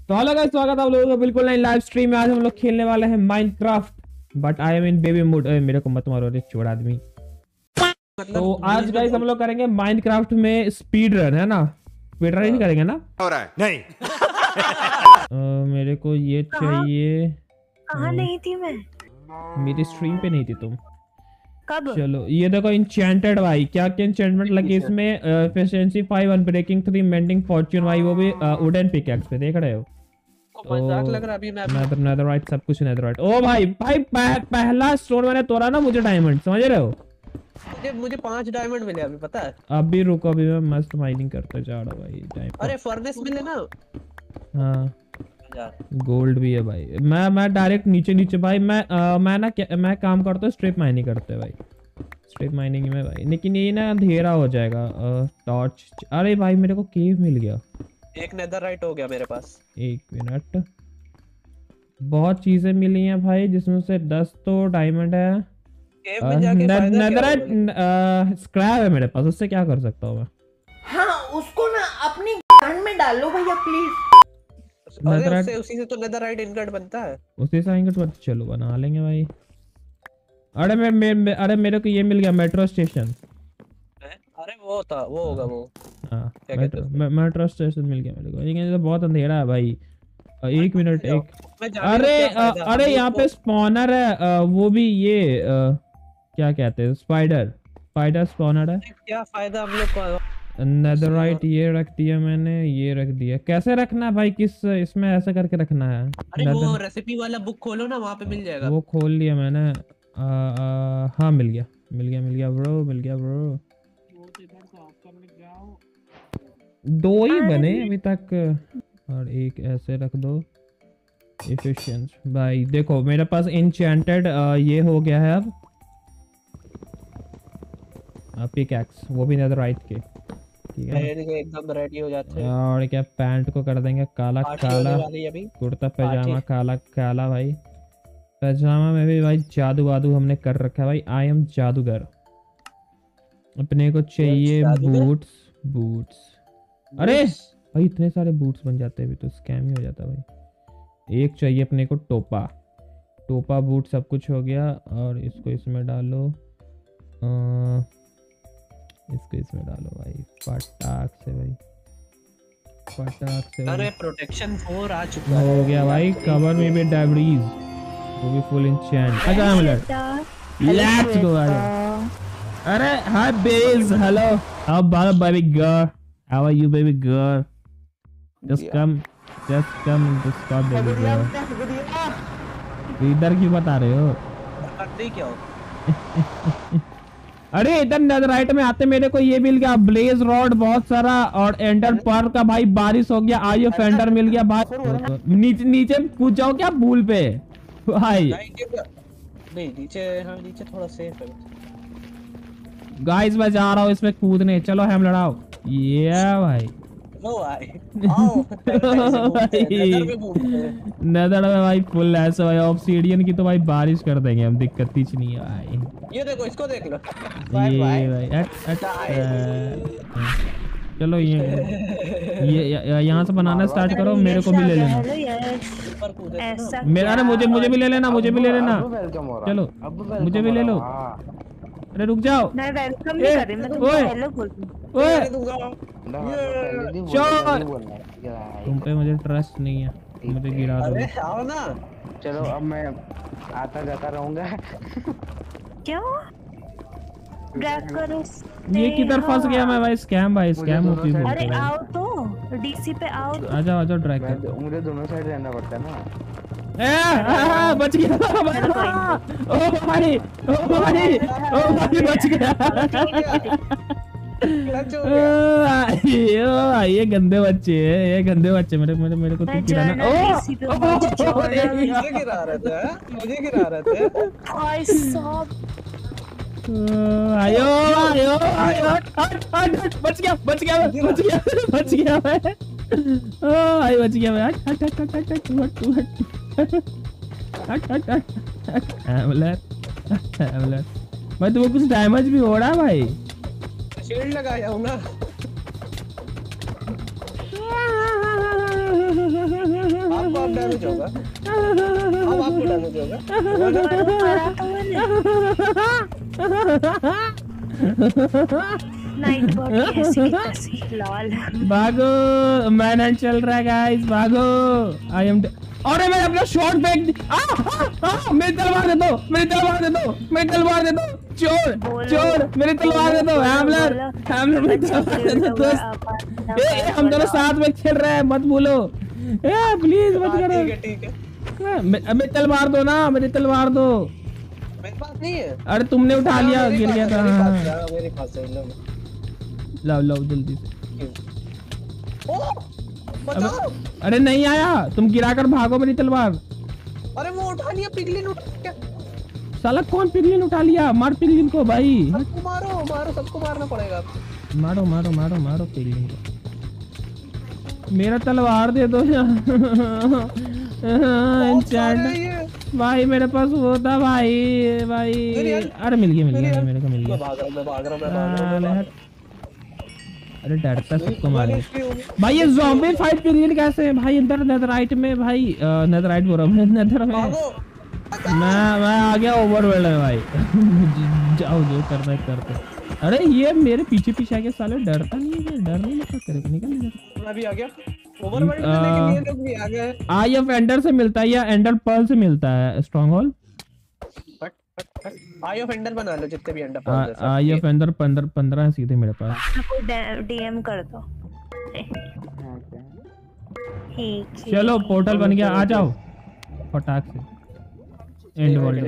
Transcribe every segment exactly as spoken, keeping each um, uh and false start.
तो hello guys, स्वागत है आप लोगों का बिल्कुल नई लाइव स्ट्रीम में। आज हम लोग खेलने वाले हैं Minecraft, but I am in baby mood. मेरे को मत मारो रे चोर आदमी। तो आज गाइस हम लोग करेंगे माइनक्राफ्ट में स्पीड रन, है ना? स्पीड रन ही करेंगे ना? हो रहा है नहीं। uh, मेरे को ये चाहिए। कहाँ नहीं थी मैं? मेरी स्ट्रीम पे नहीं थी तुम। कब? चलो ये देखो इंचेंटेड भाई, क्या क्या इंचेंटमेंट लगी इसमें। Efficiency five, unbreaking three, mending fortune भाई, वो भी वुडन पिकैक्स पे देख रहे हो। मजाक लग रहा अभी मैं नेदर नेदरराइट सब कुछ नेदरराइट। ओ भाई भाई पह, पहला स्टोन मैंने तोड़ा ना, मुझे डायमंड, समझ रहे हो? मुझे मुझे पांच डायमंड मिले अभी, पता है? अभी रुको, अभी मैं मस्त माइनिंग करते जा रहा हूं भाई। टाइम अरे फर्नेस मिले ना। हां गोल्ड भी है भाई। मैं मैं डायरेक्ट नीचे नीचे भाई मैं आ, मैं ना मैं काम करता हूँ स्ट्रिप माइनिंग करते भाई, स्ट्रिप माइनिंग में भाई। लेकिन ये ना अंधेरा हो जाएगा। टॉर्च, अरे भाई मेरे को केव मिल गया। एक नेदरराइट हो गया मेरे पास। एक मिनट, बहुत चीजें मिली हैं भाई, जिसमें से दस तो डायमंड है। केव में जाके फायदा नेदरराइट स्क्रैप है मेरे पास, उससे क्या कर सकता हूँ मैं? हाँ, उसको ना अपनी गन में डालो भैया प्लीज। अरे उससे उसी से तो नेदरराइट इनगट बनता है। उसी से इनगट बनता, चलो बना लेंगे भाई। अरे मैं, मैं अरे मेरे को ये मिल गया मेट्रो स्टेशन। अरे वो था, वो होगा वो। हाँ मेट्रो स्टेशन मिल गया मेरे को। ये तो बहुत अंधेरा है भाई। एक मिनट एक, अरे अरे यहाँ पे स्पॉनर है, वो भी ये क्या कहते हैं, स्पाइडर स्पाइडर स्पॉनर है। क्या फायदा हम लोग को? नेदरराइट ये रख दिया मैंने, ये रख दिया। कैसे रखना है भाई? किस इसमें ऐसे करके रखना है? अरे वो रेसिपी वाला बुक खोलो ना, वहाँ पे मिल जाएगा। वो खोल लिया मैंने। आ, आ, हाँ मिल गया मिल गया मिल गया ब्रो, मिल गया ब्रो। दो ही बने अभी तक, और एक ऐसे रख दो। एफिशिएंट भाई देखो मेरे पास एन्चेंटेड ये हो गया है अब पिकैक्स, वो भी नेदरराइट के। ठीक है एकदम रेडी हो जाते हैं। और क्या पैंट को कर देंगे काला काला, कुर्ता पैजामा काला काला भाई। पैजामा में भी भाई जादू वादू हमने कर रखा है भाई। आई एम जादूगर। अपने को चाहिए बूट्स बूट्स। अरे भाई इतने सारे बूट्स बन जाते हैं, अभी तो स्कैम ही हो जाता है भाई। एक चाहिए अपने को टोपा, टोपा बूट सब कुछ हो गया। और इसको इसमें डालो, आ, इसको इसमें डालो भाई, पटाख से भाई, पटाख से। अरे प्रोटेक्शन फोर आ चुका हो गया भाई। कवर में भी डायबीटीज, वो भी फुल एन्चेंट। अच्छा एमुलेट, लेट्स गो। अरे हाय बेज, hello how about baby girl, how are you baby girl? Just come just come just come baby girl. इधर क्यों बता रहे हो? करते क्या हो? अरे इधर नेदरराइट में आते मेरे को ये मिल गया ब्लेज रॉड बहुत सारा, और एंडर पर्ल का भाई बारिश हो गया। आई फेंडर मिल गया भाई। नीचे नीचे कूद जाओ क्या पूल पे भाई? नहीं नीचे, हाँ नीचे थोड़ा सेफ है। गाइस मैं जा रहा हूँ इसमें कूदने, चलो हम लड़ाओ। ये भाई लो आई आओ। नेदर में भाई फुल ऐसा भाई। ऑब्सीडियन की तो भाई बारिश कर देंगे हम, दिक्कत ही नहीं है भाई। ये देखो, इसको देख लो। ये भाई अट, अट, चलो ये ये यहाँ से बनाना स्टार्ट करो। मेरे को भी ले लेना मेरा। अरे मुझे मुझे भी ले लेना, मुझे भी ले लेना। चलो मुझे भी ले लो। अरे रुक जाओ, मैं वेलकम नहीं कर रही, मैं तुमको हेलो बोल रही हूं। ओए चोर, तुम पे मुझे ट्रस्ट नहीं है, मुझे गिरा दो। अरे आओ ना। चलो अब मैं आता जाता रहूंगा। क्यों ड्रैग करो? ये किधर फंस गया मैं भाई? स्कैम भाई, स्कैम होती है। अरे आओ तो डीसी पे आओ। आ जाओ आ जाओ, ड्रैग कर। मुझे दोनों साइड रहना पड़ता है ना। ए बच गया ओ भाई, ओ भाई, ओ भाई बच गया। ये गंदे बच्चे हैं, ये गंदे बच्चे। मेरे मेरे मेरे को तो गिराना। ओ मुझे गिरा रहे थे, मुझे गिरा रहे थे भाई साहब। आयो आयो आयो, बच गया बच गया बच गया बच गया मैं। ओ आई बच गया मैं। हट हट हट हट हट हट हट हट हट। एमुलेट एमुलेट भाई, तुम्हें कुछ डैमेज भी हो रहा है भाई? शील्ड लगाया हूं ना। डैमेज होगा, अब आपको डैमेज होगा। नाइट बॉट कैसी की तैसी लॉल। भागो, मैन चल रहा है गाइस, भागो। आई एम अरे मैं अपना शॉट फेंक दी। आ, आ, आ, मेरी तलवार दे दो, मेरी तलवार दे दो, मेरी तलवार दे दो। चोर चोर मेरी तलवार दे दो। हैमलर हैमलर मेरी तलवार दे दो दोस्त। ए हम दोनों साथ में खेल रहे हैं, मत भूलो। ए प्लीज मत करो। ठीक है ठीक है, मेरी तलवार दो ना, मेरी तलवार दो। मेरे पास नहीं है। अरे तुमने उठा लिया, गिर गया था। मेरे पास है, लो लाओ लाओ जल्दी से। ओ बचाओ। अरे नहीं आया, तुम गिराकर भागो मेरी तलवार। अरे वो उठा लिया, पिगलिन उठा लिया। साला कौन पिगलिन उठा लिया? मार पिगलिन को भाई। सबको मारो मारो, सबको मारना पड़ेगा। मारो मारो मारो मारो पिगलिन को। मेरा तलवार दे दो भाई, मेरे पास वो था भाई भाई। अरे मिल गया मिल गया मेरे को, मिल गया। भाग रहा मैं भाग रहा मैं भाग रहा। अरे डरता सबको मारे भाई। ये ज़ॉम्बी फाइट पिगलिन कैसे है भाई? अंदर नेदरराइट में भाई, नेदरराइट बोल रहा हूं, नेदर में। मैं मैं आ गया ओवरवर्ल्ड में भाई। जाओ जो करना है करते। अरे ये मेरे पीछे पीछे आके साले डरता नहीं है, डर नहीं लगता तेरे को। निकल निकल, मैं भी आ गया ओवरवर्ल्ड में, लेकिन ये लोग भी आ गए। आई ऑफ एंडर से मिलता है या एंडर पर्ल से मिलता है strong hold? Eye of ender बना लो, जितने भी एंडर पर्ल है। आई ऑफ एंडर पंद्रह पंद्रह है सीधे मेरे पास। डीएम कर दो। चलो पोर्टल बन गया, आ जाओ फटाक से। एंड वर्ल्ड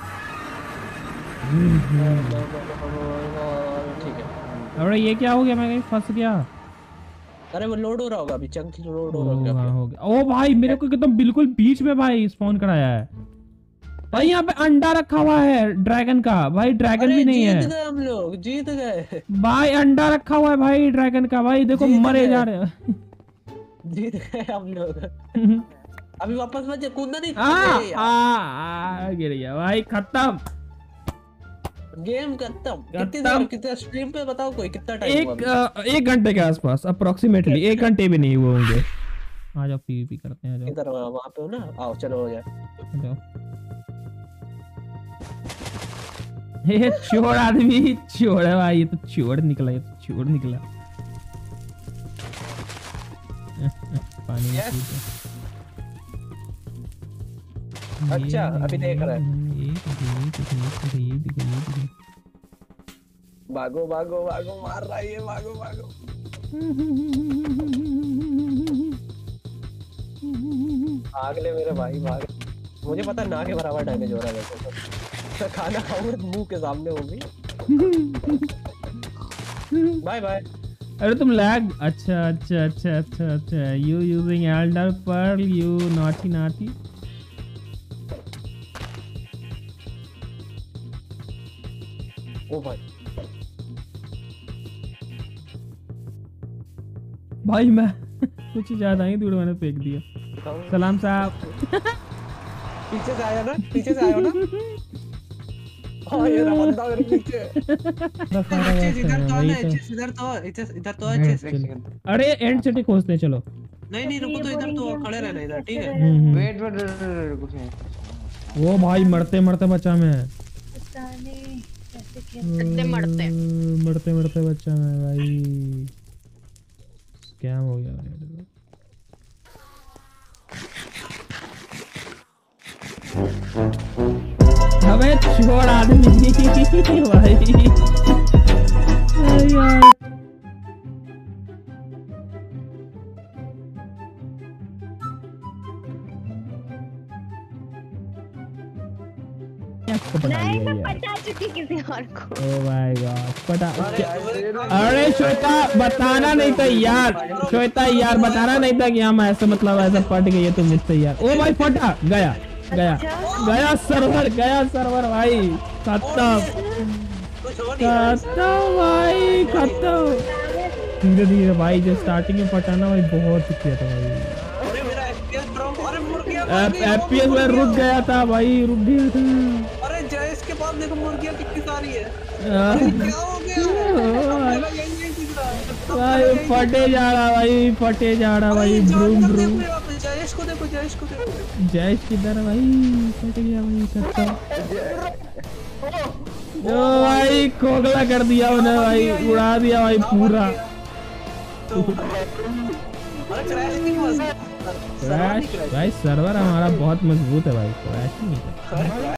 ठीक है। अरे ये क्या हो गया? मैं कहीं फंस गया। अरे वो लोड हो रहा होगा अभी, चंक लोड हो ओ, रहा हाँ, हो गया। ओ भाई मेरे को एकदम बिल्कुल बीच में भाई स्पॉन कराया है भाई। यहाँ पे अंडा रखा हुआ है ड्रैगन का भाई। ड्रैगन भी नहीं है। जीत गए हम लोग, जीत गए भाई। अंडा रखा हुआ है भाई ड्रैगन का भाई। देखो मरे जा रहे हैं। जीत गए हम लोग। अभी वापस मत कूदना नहीं। आ, आ, आ, गिर गया भाई। खत्म गेम खत्म। कितनी देर कितना स्ट्रीम पे बताओ कोई कितना टाइम हुआ? एक एक घंटे के आसपास अप्रोक्सीमेटली। एक घंटे भी नहीं हुए होंगे। आ जाओ पीवीपी करते हैं। आ जाओ इधर वहां पे हो ना, आओ चलो हो जाए। आ जाओ। ये चोर आदमी चोर है भाई। ये तो चोर निकला, ये तो चोर निकला। पानी में कूद जा। अच्छा अभी देख रहा है। भागो भागो भागो, मार रहा है ये, भागो भागो। भाग ले मेरे भाई भाग। मुझे पता ना के बराबर डैमेज हो रहा है वैसे तो। खाना खाऊं मुंह के सामने होगी। Bye bye. अरे तुम लैग। अच्छा अच्छा अच्छा अच्छा अच्छा। You using elder pearl, you naughty naughty. ओ भाई भाई मैं कुछ ज्यादा ही दूर मैंने फेंक दिया। सलाम साहब। पीछे से आया ना, पीछे से आया ना। हाँ ये रहा बंदा मेरे पीछे। इधर तो है, इधर तो है, इधर तो है। अरे एंड सिटी खोजते हैं चलो। नहीं नहीं रुको तो, इधर तो खड़े रहना इधर, ठीक है। वेट वेट कुछ नहीं। वो भाई मरते मरते बचा मैं। कितने मरते मरते मरते बचा मैं भाई। स्कैम हो गया भाई। अबे छोड़ आदमी भाई। यार नहीं मैं पटा चुकी किसी और को। ओ माय गॉड पटा। अरे श्वेता बताना नहीं था यार। श्वेता यार बताना नहीं था कि हम ऐसे मतलब ऐसा पट गई है तुम मुझसे यार। ओ भाई फटा गया गया गया सर्वर गया सर्वर भाई। खत्म खत्म भाई खत्म। धीरे धीरे भाई जो स्टार्टिंग में फटाना भाई बहुत किया था भाई। एफपीएस में रुक गया था भाई, रुक गया था। अरे जयेश के पास देखो मुर्गियां कितनी सारी है। क्या हो गया? भाई फटे जा रहा भाई फटे जा रहा भाई ब्रूम ब्रूम जयेश को देखो जयेश को देखो जयेश किधर है भाई फट गया भाई सत्ता ओ भाई खोखला कर दिया उन्हें भाई उड़ा दिया भाई पूरा क्रैश भाई सर्वर हमारा बहुत मजबूत है भाई क्रैश नहीं